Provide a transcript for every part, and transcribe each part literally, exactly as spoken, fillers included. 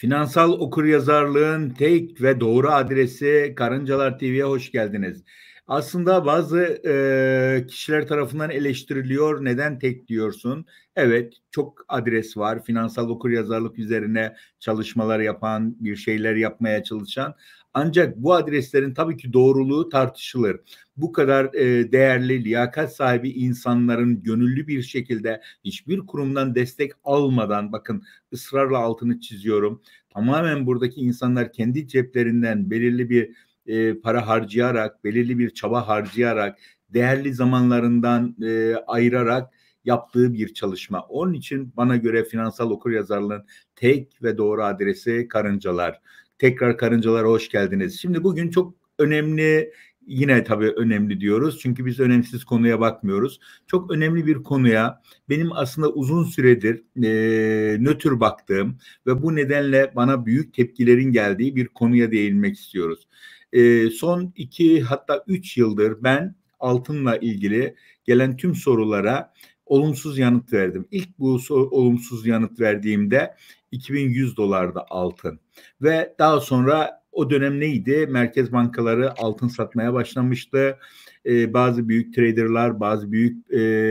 Finansal okuryazarlığın tek ve doğru adresi Karıncalar T V'ye hoş geldiniz. Aslında bazı e, kişiler tarafından eleştiriliyor. Neden tek diyorsun? Evet, çok adres var. Finansal okuryazarlık üzerine çalışmalar yapan, bir şeyler yapmaya çalışan. Ancak bu adreslerin tabii ki doğruluğu tartışılır. Bu kadar e, değerli, liyakat sahibi insanların gönüllü bir şekilde hiçbir kurumdan destek almadan, bakın ısrarla altını çiziyorum, tamamen buradaki insanlar kendi ceplerinden belirli bir e, para harcayarak, belirli bir çaba harcayarak, değerli zamanlarından e, ayırarak yaptığı bir çalışma. Onun için bana göre finansal okuryazarlığın tek ve doğru adresi Karıncalar. Tekrar Karıncalara hoş geldiniz. Şimdi bugün çok önemli, yine tabii önemli diyoruz çünkü biz önemsiz konuya bakmıyoruz. Çok önemli bir konuya, benim aslında uzun süredir e, nötr baktığım ve bu nedenle bana büyük tepkilerin geldiği bir konuya değinmek istiyoruz. E, son iki hatta üç yıldır ben altınla ilgili gelen tüm sorulara olumsuz yanıt verdim. İlk bu olumsuz yanıt verdiğimde iki bin yüz dolarda altın ve daha sonra o dönem neydi? Merkez bankaları altın satmaya başlamıştı. Ee, bazı büyük traderlar, bazı büyük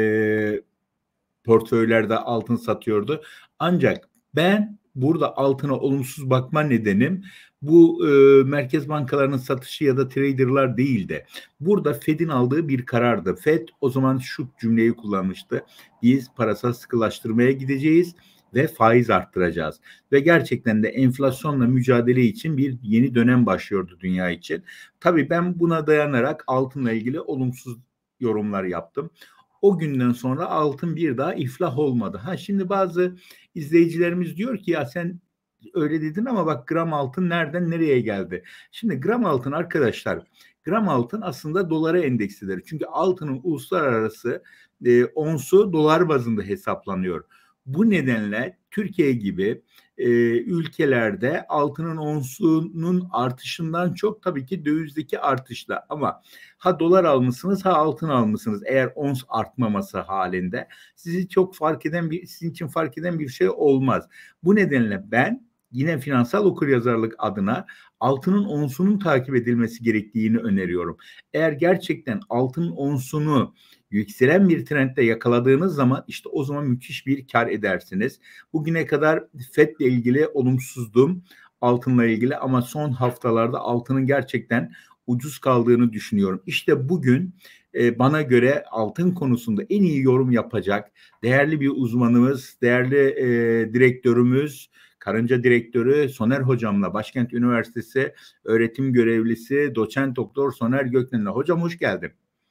e, portföylerde altın satıyordu. Ancak ben burada altına olumsuz bakma nedenim bu e, merkez bankalarının satışı ya da traderlar değil de burada Fed'in aldığı bir karardı. Fed o zaman şu cümleyi kullanmıştı. Biz parasal sıkılaştırmaya gideceğiz ve faiz arttıracağız. Ve gerçekten de enflasyonla mücadele için bir yeni dönem başlıyordu dünya için. Tabii ben buna dayanarak altınla ilgili olumsuz yorumlar yaptım. O günden sonra altın bir daha iflah olmadı. Ha şimdi bazı izleyicilerimiz diyor ki ya sen öyle dedin ama bak gram altın nereden nereye geldi? Şimdi gram altın arkadaşlar, gram altın aslında dolara endekslidir. Çünkü altının uluslararası e, onsu dolar bazında hesaplanıyor. Bu nedenle Türkiye gibi e, ülkelerde altının onsunun artışından çok tabii ki dövizdeki artışla, ama ha dolar almışsınız ha altın almışsınız, eğer ons artmaması halinde sizi çok fark eden bir sizin için fark eden bir şey olmaz. Bu nedenle ben yine finansal okuryazarlık adına altının onsunun takip edilmesi gerektiğini öneriyorum. Eğer gerçekten altının onsunu yükselen bir trendde yakaladığınız zaman işte o zaman müthiş bir kar edersiniz. Bugüne kadar Fed'le ilgili olumsuzdum altınla ilgili, ama son haftalarda altının gerçekten ucuz kaldığını düşünüyorum. İşte bugün e, bana göre altın konusunda en iyi yorum yapacak değerli bir uzmanımız, değerli e, direktörümüz, Karınca Direktörü Soner Hocam'la, Başkent Üniversitesi öğretim görevlisi Doçent Doktor Soner Gökmen'le. Hocam hoş geldin.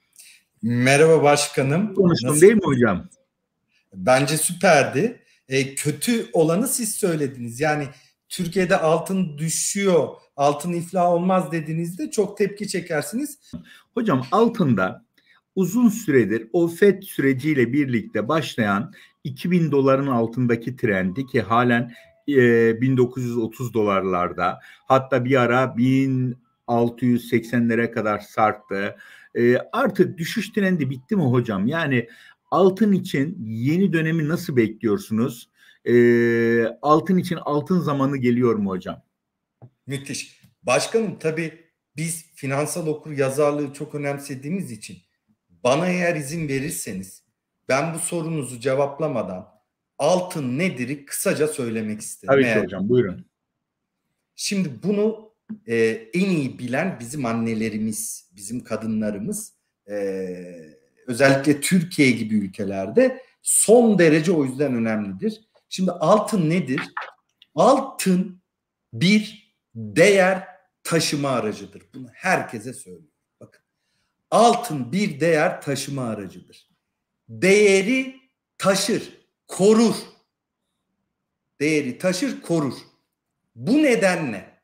Merhaba başkanım. Konuştum Nasıl? değil mi hocam? Bence süperdi. E, kötü olanı siz söylediniz. Yani Türkiye'de altın düşüyor, altın iflah olmaz dediğinizde çok tepki çekersiniz. Hocam altında uzun süredir o Fed süreciyle birlikte başlayan iki bin doların altındaki trendi, ki halen e, bin dokuz yüz otuz dolarlarda, hatta bir ara bin altı yüz seksenlere kadar sarktı. E, artık düşüş trendi bitti mi hocam? Yani altın için yeni dönemi nasıl bekliyorsunuz? E, altın için altın zamanı geliyor mu hocam? Müthiş. Başkanım tabii biz finansal okur yazarlığı çok önemsediğimiz için bana eğer izin verirseniz ben bu sorunuzu cevaplamadan altın nedir'i kısaca söylemek isterim. Tabii ki Eğer... hocam, buyurun. Şimdi bunu e, en iyi bilen bizim annelerimiz, bizim kadınlarımız, e, özellikle Türkiye gibi ülkelerde son derece o yüzden önemlidir. Şimdi altın nedir? Altın bir değer taşıma aracıdır. Bunu herkese söylüyorum. Bakın, altın bir değer taşıma aracıdır. Değeri taşır, korur. Değeri taşır, korur. Bu nedenle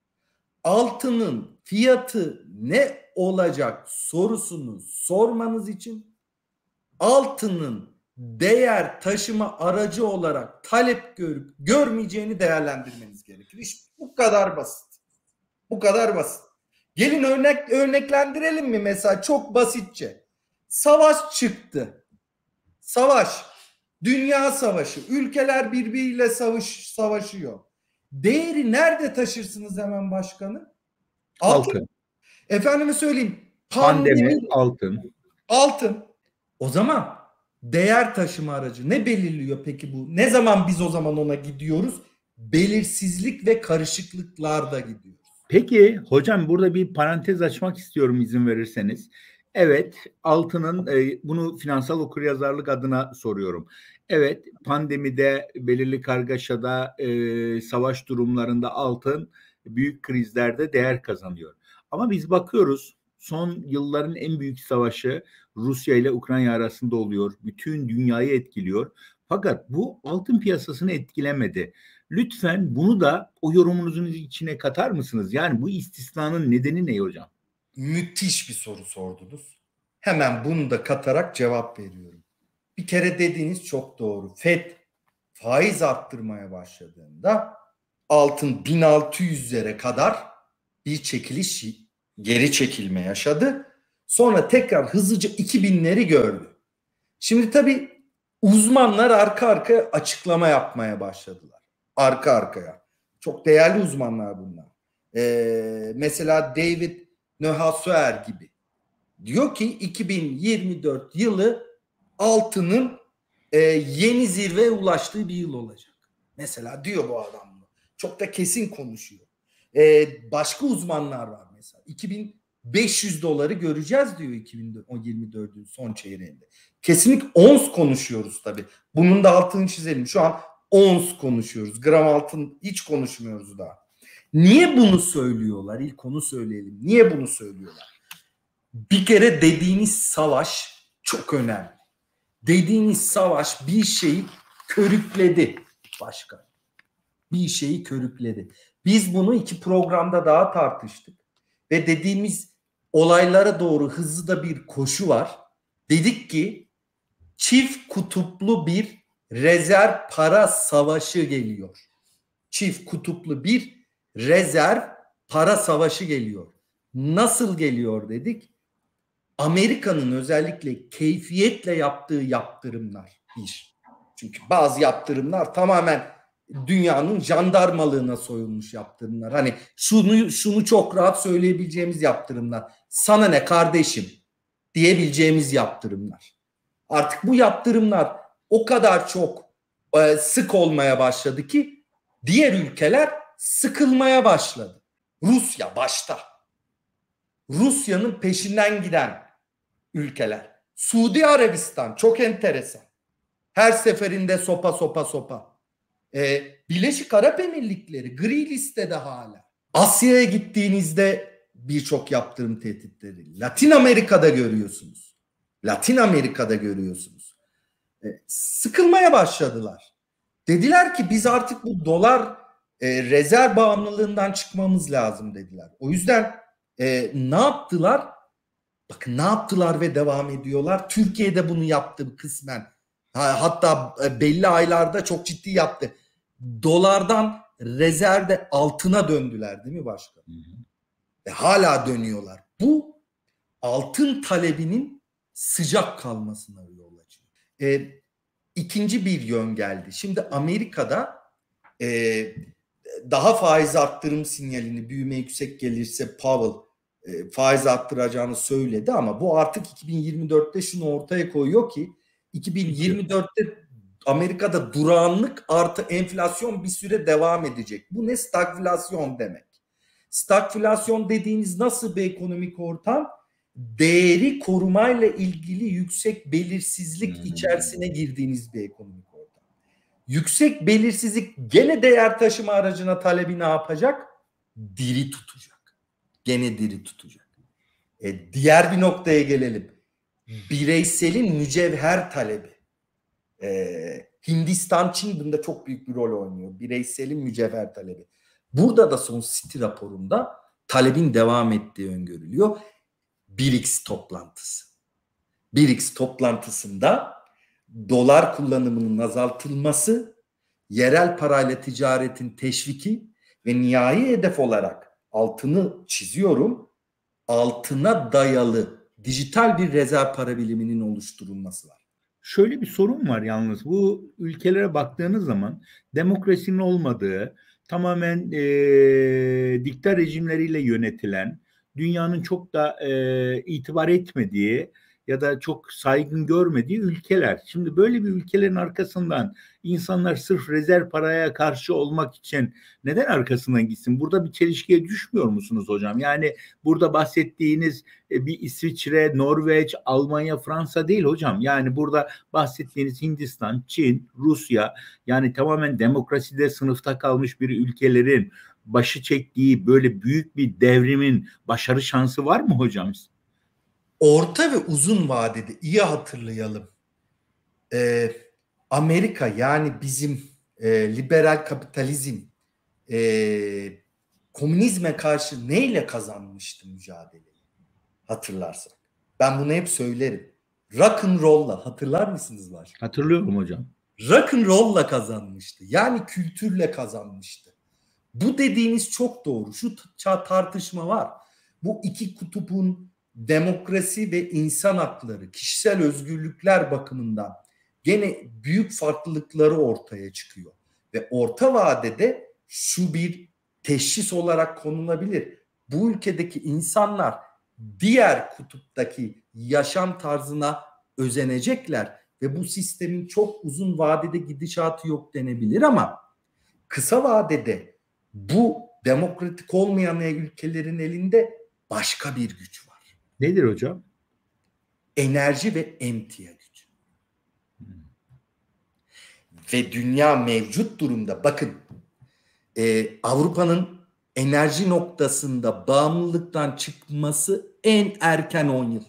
altının fiyatı ne olacak sorusunu sormanız için altının değer taşıma aracı olarak talep görüp görmeyeceğini değerlendirmeniz gerekir. İşte bu kadar basit. Bu kadar basit. Gelin örnek örneklendirelim mi mesela çok basitçe. Savaş çıktı. Savaş. Dünya savaşı. Ülkeler birbiriyle savaş, savaşıyor. Değeri nerede taşırsınız hemen başkanım? Altın. Altın. Efendime söyleyeyim. Pandemi, Pandemi, altın. altın. O zaman değer taşıma aracı ne belirliyor peki bu? Ne zaman biz o zaman ona gidiyoruz? Belirsizlik ve karışıklıklarda gidiyoruz. Peki hocam, burada bir parantez açmak istiyorum izin verirseniz. Evet, altının e, bunu finansal okuryazarlık adına soruyorum. Evet, pandemide, belirli kargaşada, e, savaş durumlarında altın büyük krizlerde değer kazanıyor. Ama biz bakıyoruz, son yılların en büyük savaşı Rusya ile Ukrayna arasında oluyor. Bütün dünyayı etkiliyor. Fakat bu altın piyasasını etkilemedi. Lütfen bunu da o yorumunuzun içine katar mısınız? Yani bu istisnanın nedeni ne hocam? Müthiş bir soru sordunuz. Hemen bunu da katarak cevap veriyorum. Bir kere dediğiniz çok doğru. FED faiz arttırmaya başladığında altın bin altı yüzlere kadar bir çekiliş, geri çekilme yaşadı. Sonra tekrar hızlıca iki binleri gördü. Şimdi tabii uzmanlar arka arkaya açıklama yapmaya başladılar. Arka arkaya. Çok değerli uzmanlar bunlar. Ee, mesela David Neuhauser gibi. Diyor ki iki bin yirmi dört yılı altının e, yeni zirveye ulaştığı bir yıl olacak. Mesela diyor bu adam bunu. Çok da kesin konuşuyor. Ee, başka uzmanlar var mesela. iki bin beş yüz doları göreceğiz diyor iki bin yirmi dördün son çeyreğinde. Kesinlikle ons konuşuyoruz tabii. Bunun da altını çizelim. Şu an ons konuşuyoruz. Gram altın hiç konuşmuyoruz daha. Niye bunu söylüyorlar? İlk onu söyleyelim. Niye bunu söylüyorlar? Bir kere dediğiniz savaş çok önemli. Dediğiniz savaş bir şeyi körükledi başkan. Bir şeyi körükledi. Biz bunu iki programda daha tartıştık. Ve dediğimiz olaylara doğru hızlı da bir koşu var. Dedik ki çift kutuplu bir rezerv para savaşı geliyor. Çift kutuplu bir rezerv para savaşı geliyor. Nasıl geliyor dedik? Amerika'nın özellikle keyfiyetle yaptığı yaptırımlar bir. Çünkü bazı yaptırımlar tamamen dünyanın jandarmalığına soyulmuş yaptırımlar. Hani şunu şunu çok rahat söyleyebileceğimiz yaptırımlar. Sana ne kardeşim diyebileceğimiz yaptırımlar. Artık bu yaptırımlar o kadar çok e, sık olmaya başladı ki diğer ülkeler sıkılmaya başladı. Rusya başta. Rusya'nın peşinden giden ülkeler. Suudi Arabistan çok enteresan. Her seferinde sopa sopa sopa. Ee, Birleşik Arap Emirlikleri gri listede hala. Asya'ya gittiğinizde birçok yaptırım tehditleri. Latin Amerika'da görüyorsunuz. Latin Amerika'da görüyorsunuz. Ee, sıkılmaya başladılar. Dediler ki biz artık bu dolar e, rezerv bağımlılığından çıkmamız lazım dediler. O yüzden e, ne yaptılar? Bakın ne yaptılar ve devam ediyorlar. Türkiye'de bunu yaptı kısmen. Hatta belli aylarda çok ciddi yaptı. Dolardan rezervde altına döndüler değil mi başkan? Hı hı. Ve hala dönüyorlar. Bu altın talebinin sıcak kalmasına yol açıyor. E, ikinci bir yön geldi. Şimdi Amerika'da e, daha faiz arttırım sinyalini, büyüme yüksek gelirse Powell e, faiz arttıracağını söyledi ama bu artık iki bin yirmi dörtte şunu ortaya koyuyor ki iki bin yirmi dörtte Amerika'da durağanlık artı enflasyon bir süre devam edecek. Bu ne? Stagflasyon demek. Stagflasyon dediğiniz nasıl bir ekonomik ortam? Değeri korumayla ilgili yüksek belirsizlik hmm. içerisine girdiğiniz bir ekonomik ortam. Yüksek belirsizlik gene değer taşıma aracına talebi ne yapacak? Diri tutacak. Gene diri tutacak. E, diğer bir noktaya gelelim. Bireyselin mücevher talebi. E, Hindistan, Çin bunda çok büyük bir rol oynuyor. Bireyselin mücevher talebi. Burada da son Citi raporunda talebin devam ettiği öngörülüyor. B R I C S toplantısı. B R I C S toplantısında dolar kullanımının azaltılması, yerel parayla ticaretin teşviki ve nihai hedef olarak altını çiziyorum, altına dayalı dijital bir rezerv para biriminin oluşturulması var. Şöyle bir sorun var yalnız. Bu ülkelere baktığınız zaman demokrasinin olmadığı, tamamen e, dikta rejimleriyle yönetilen, dünyanın çok da e, itibar etmediği ya da çok saygın görmediği ülkeler. Şimdi böyle bir ülkelerin arkasından insanlar sırf rezerv paraya karşı olmak için neden arkasından gitsin? Burada bir çelişkiye düşmüyor musunuz hocam? Yani burada bahsettiğiniz e, bir İsviçre, Norveç, Almanya, Fransa değil hocam. Yani burada bahsettiğiniz Hindistan, Çin, Rusya, yani tamamen demokraside sınıfta kalmış bir ülkelerin başı çektiği böyle büyük bir devrimin başarı şansı var mı hocam? Orta ve uzun vadede iyi hatırlayalım. Ee, Amerika, yani bizim e, liberal kapitalizm e, komünizme karşı neyle kazanmıştı mücadeleyi? Hatırlarsak. Ben bunu hep söylerim. Rock and roll'la, hatırlar mısınız var? Hatırlıyorum hocam. Rock and roll'la kazanmıştı. Yani kültürle kazanmıştı. Bu dediğiniz çok doğru. Şu tartışma var. Bu iki kutupun demokrasi ve insan hakları, kişisel özgürlükler bakımından gene büyük farklılıkları ortaya çıkıyor. Ve orta vadede şu bir teşhis olarak konulabilir. Bu ülkedeki insanlar diğer kutuptaki yaşam tarzına özenecekler ve bu sistemin çok uzun vadede gidişatı yok denebilir, ama kısa vadede bu demokratik olmayan ülkelerin elinde başka bir güç var. Nedir hocam? Enerji ve emtia gücü. Hmm. Ve dünya mevcut durumda, bakın e, Avrupa'nın enerji noktasında bağımlılıktan çıkması en erken on yıl.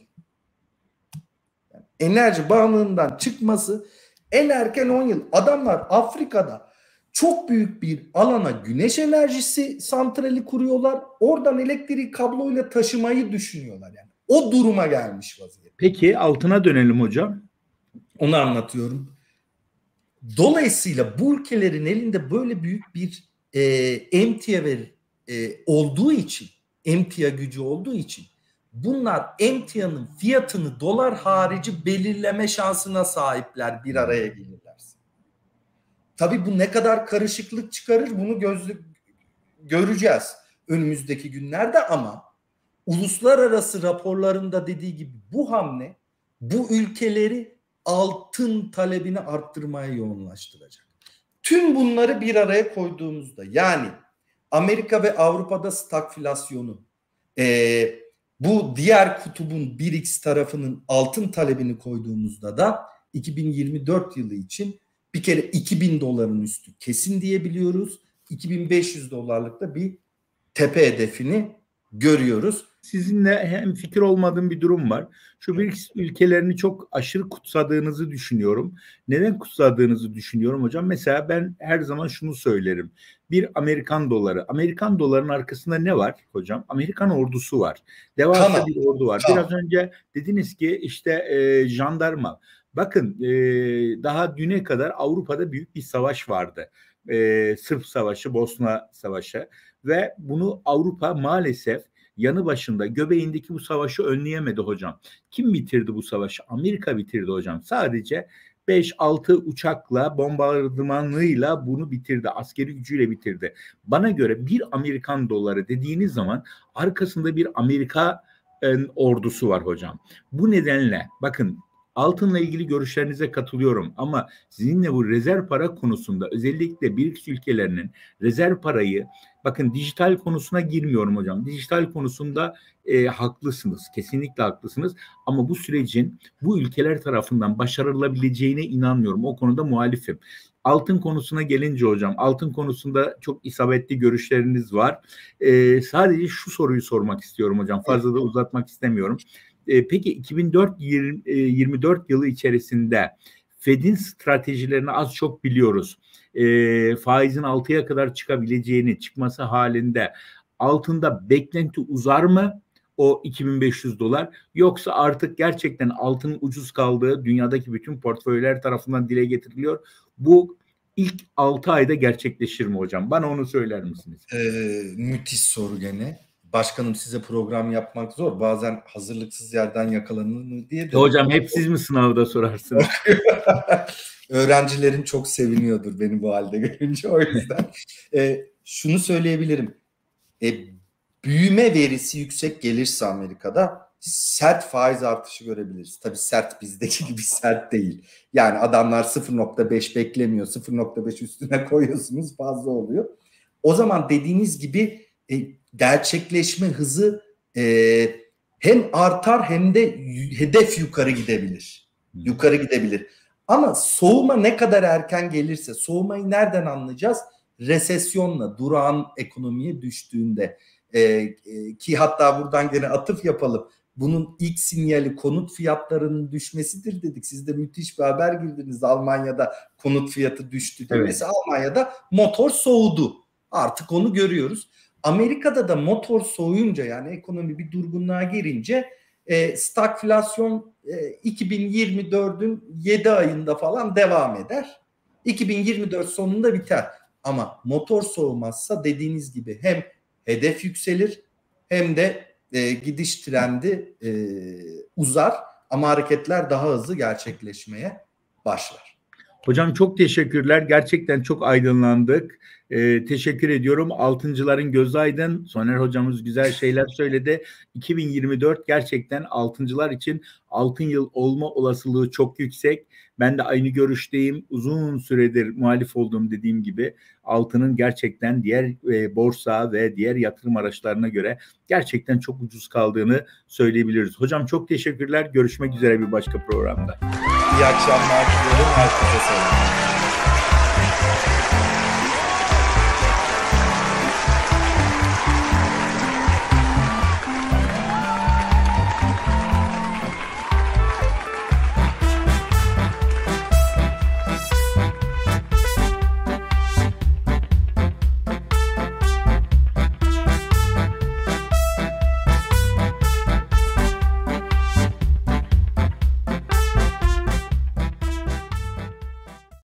Yani enerji bağımlılığından çıkması en erken on yıl. Adamlar Afrika'da çok büyük bir alana güneş enerjisi santrali kuruyorlar. Oradan elektriği kabloyla taşımayı düşünüyorlar yani. O duruma gelmiş vaziyette. Peki altına dönelim hocam. Onu anlatıyorum. Dolayısıyla bu ülkelerin elinde böyle büyük bir e, emtia ve e, olduğu için, emtia gücü olduğu için bunlar emtianın fiyatını dolar harici belirleme şansına sahipler bir araya gelirlerse. Tabii bu ne kadar karışıklık çıkarır bunu gözlü göreceğiz önümüzdeki günlerde, ama uluslararası raporlarında dediği gibi bu hamle bu ülkeleri altın talebini arttırmaya yoğunlaştıracak. Tüm bunları bir araya koyduğumuzda, yani Amerika ve Avrupa'da stagflasyonu, e, bu diğer kutubun bir X tarafının altın talebini koyduğumuzda da iki bin yirmi dört yılı için bir kere iki bin doların üstü kesin diyebiliyoruz. iki bin beş yüz dolarlık da bir tepe hedefini görüyoruz. Sizinle hem fikir olmadığım bir durum var. Şu bir ülkelerini çok aşırı kutsadığınızı düşünüyorum. Neden kutsadığınızı düşünüyorum hocam? Mesela ben her zaman şunu söylerim. Bir Amerikan doları. Amerikan dolarının arkasında ne var hocam? Amerikan ordusu var. Devasa tamam. bir ordu var. Tamam. Biraz önce dediniz ki işte e, jandarma. Bakın e, daha düne kadar Avrupa'da büyük bir savaş vardı. E, Sırp Savaşı, Bosna Savaşı ve bunu Avrupa maalesef yanı başında göbeğindeki bu savaşı önleyemedi hocam. Kim bitirdi bu savaşı? Amerika bitirdi hocam. Sadece beş altı uçakla, bombardımanlığıyla bunu bitirdi. Askeri gücüyle bitirdi. Bana göre bir Amerikan doları dediğiniz zaman arkasında bir Amerika e, ordusu var hocam. Bu nedenle bakın, altınla ilgili görüşlerinize katılıyorum ama sizinle bu rezerv para konusunda özellikle B R I C S ülkelerinin rezerv parayı, bakın dijital konusuna girmiyorum hocam. Dijital konusunda e, haklısınız. Kesinlikle haklısınız. Ama bu sürecin bu ülkeler tarafından başarılabileceğine inanmıyorum. O konuda muhalifim. Altın konusuna gelince hocam, altın konusunda çok isabetli görüşleriniz var. E, sadece şu soruyu sormak istiyorum hocam. Fazla da uzatmak istemiyorum. E, peki iki bin yirmi dört yılı içerisinde Fed'in stratejilerini az çok biliyoruz. E, faizin altıya kadar çıkabileceğini, çıkması halinde altında beklenti uzar mı o iki bin beş yüz dolar, yoksa artık gerçekten altının ucuz kaldığı dünyadaki bütün portföyler tarafından dile getiriliyor. Bu ilk altı ayda gerçekleşir mi hocam? Bana onu söyler misiniz? Ee, müthiş soru gene. Başkanım, size program yapmak zor. Bazen hazırlıksız yerden yakalanır mı diye de. Hocam hep siz mi sınavda sorarsınız? Öğrencilerin çok seviniyordur beni bu halde görünce, o yüzden. ee, şunu söyleyebilirim. E, büyüme verisi yüksek gelirse Amerika'da sert faiz artışı görebiliriz. Tabii sert bizdeki gibi sert değil. Yani adamlar sıfır nokta beş beklemiyor. sıfır nokta beş üstüne koyuyorsunuz, fazla oluyor. O zaman dediğiniz gibi e, gerçekleşme hızı e, hem artar hem de hedef yukarı gidebilir. Yukarı gidebilir. Ama soğuma ne kadar erken gelirse, soğumayı nereden anlayacağız? Resesyonla, durağan ekonomiye düştüğünde. Ee, e, ki hatta buradan gene atıf yapalım. Bunun ilk sinyali konut fiyatlarının düşmesidir dedik. Siz de müthiş bir haber girdiniz. Almanya'da konut fiyatı düştü diye. Evet. Mesela Almanya'da motor soğudu. Artık onu görüyoruz. Amerika'da da motor soğuyunca, yani ekonomi bir durgunluğa girince e, stagflasyon e, iki bin yirmi dördün yedi ayında falan devam eder. iki bin yirmi dört sonunda biter. Ama motor soğumazsa dediğiniz gibi hem hedef yükselir hem de e, gidiş trendi e, uzar ama hareketler daha hızlı gerçekleşmeye başlar. Hocam çok teşekkürler. Gerçekten çok aydınlandık. Ee, teşekkür ediyorum. Altıncıların gözü aydın. Soner hocamız güzel şeyler söyledi. iki bin yirmi dört gerçekten altıncılar için altın yıl olma olasılığı çok yüksek. Ben de aynı görüşteyim. Uzun süredir muhalif olduğum dediğim gibi altının gerçekten diğer e, borsa ve diğer yatırım araçlarına göre gerçekten çok ucuz kaldığını söyleyebiliriz. Hocam çok teşekkürler. Görüşmek üzere bir başka programda. İyi akşamlar diliyorum. Herkese selam.